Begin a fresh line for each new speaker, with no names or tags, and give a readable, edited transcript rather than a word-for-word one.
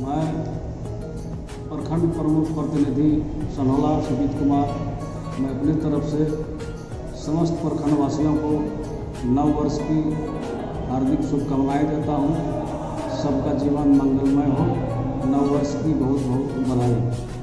मैं प्रखंड प्रमुख प्रतिनिधि सनौला सुजीत कुमार, मैं अपनी तरफ से समस्त प्रखंड वासियों को नव वर्ष की हार्दिक शुभकामनाएं देता हूं। सबका जीवन मंगलमय हो। नव वर्ष की बहुत बहुत बधाई।